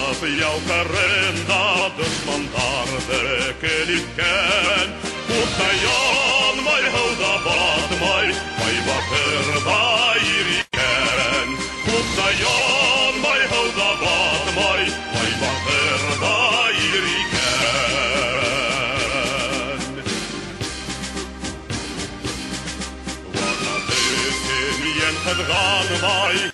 iau carenda dëshmantardhe kelit ken Kutajan mai hauda bat mai baterda iriken Kutajan mai hauda bat mai baterda iriken Wana tekin jen het gan mai